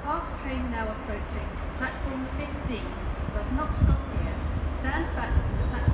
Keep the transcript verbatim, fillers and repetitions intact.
Fast train now approaching. Platform fifteen. Does not stop here. Stand back from the platform.